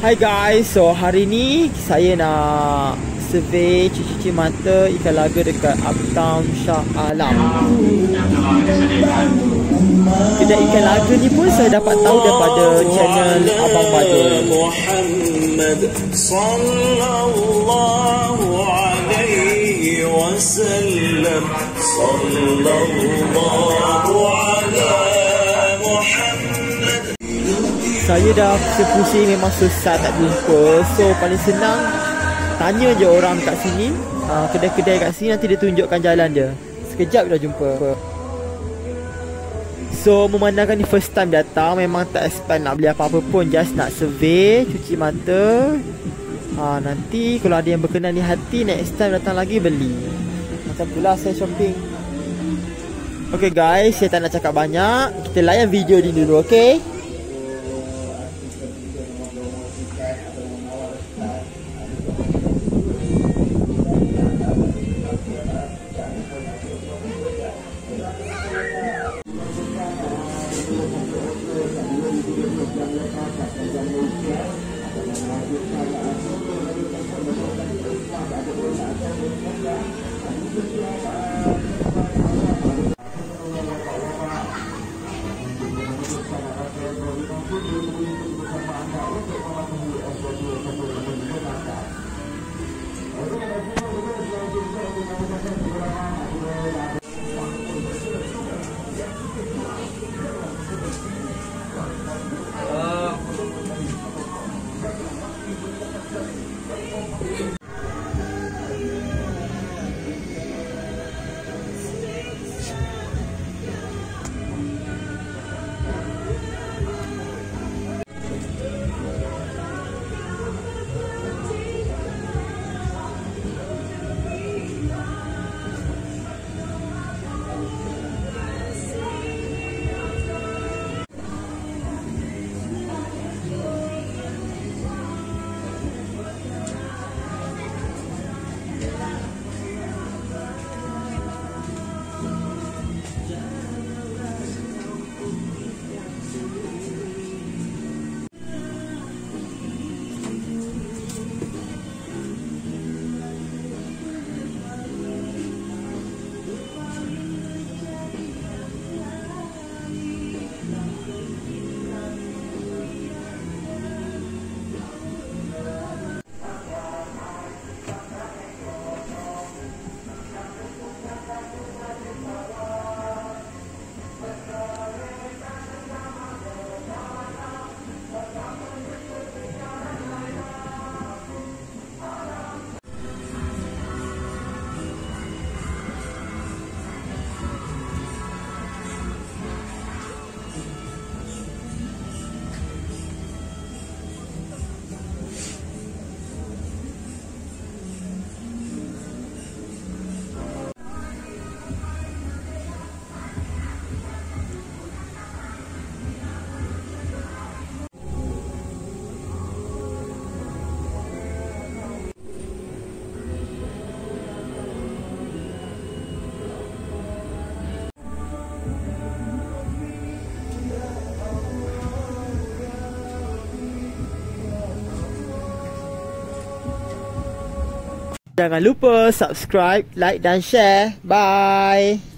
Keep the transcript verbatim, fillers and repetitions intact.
Hai guys, so hari ni saya nak survey cuci-cuci mata ikan laga dekat UPTOWN SHAH ALAM. Kedai ikan laga ni pun saya dapat tahu daripada channel Abang Badol. Muhammad sallallahu alaihi wasallam sallallahu alaihi Muhammad. Saya dah pusing-pusing, memang susah tak jumpa. So paling senang tanya je orang kat sini, uh, kedai-kedai kat sini, nanti dia tunjukkan jalan je. Sekejap dah jumpa. So memandangkan ni first time datang, memang tak expect nak beli apa-apa pun, just nak survey, cuci mata. uh, Nanti kalau ada yang berkenan di hati, next time datang lagi beli. Macam itulah saya shopping. Okay guys, saya tak nak cakap banyak, kita layan video ni dulu, okay? Jangan lupa subscribe, like dan share. Bye.